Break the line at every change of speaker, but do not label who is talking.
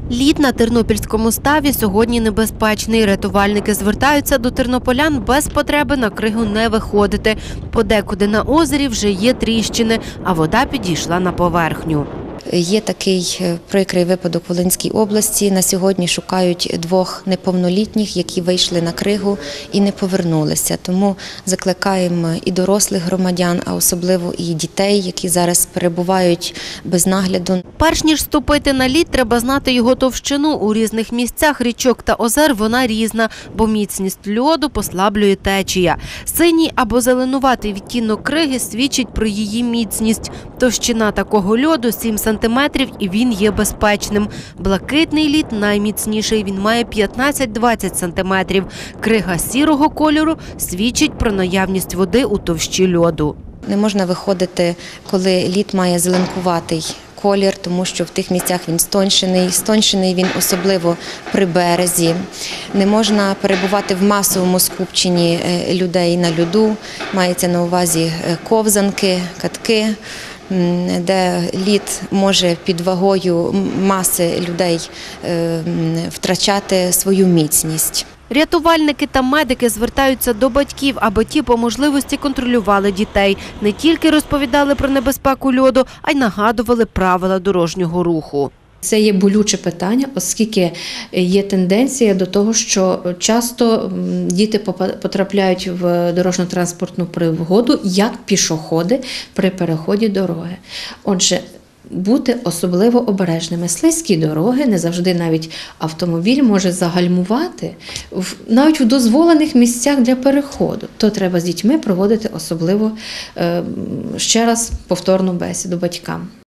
Лід на Тернопільському ставі сьогодні небезпечний. Рятувальники звертаються до тернополян без потреби на кригу не виходити. Подекуди на озері вже є тріщини, а вода підійшла на поверхню.
Є такий прикрий випадок в Волинській області. На сьогодні шукають 2 неповнолітніх, які вийшли на кригу і не повернулися. Тому закликаємо і дорослих громадян, а особливо і дітей, які зараз перебувають без нагляду.
Перш ніж ступити на лід, треба знати його товщину. У різних місцях річок та озер вона різна, бо міцність льоду послаблює течія. Синій або зеленуватий відтінок криги свідчить про її міцність. Товщина такого льоду 7 сантиметрів і він є безпечним. Блакитний лід найміцніший, він має 15-20 сантиметрів. Крига сірого кольору свідчить про наявність води у товщі льоду.
Не можна виходити, коли лід має зеленкуватий колір, тому що в тих місцях він стоншений. Стоншений він особливо при березі. Не можна перебувати в масовому скупченні людей на льоду. Мається на увазі ковзанки, катки, де лід може під вагою маси людей втрачати свою міцність.
Рятувальники та медики звертаються до батьків, аби ті по можливості контролювали дітей. Не тільки розповідали про небезпеку льоду, а й нагадували правила дорожнього руху.
Це є болюче питання, оскільки є тенденція до того, що часто діти потрапляють в дорожньо-транспортну пригоду як пішоходи при переході дороги. Отже, бути особливо обережними. Слизькі дороги, не завжди навіть автомобіль може загальмувати навіть в дозволених місцях для переходу. То треба з дітьми проводити особливо, ще раз, повторну бесіду батькам.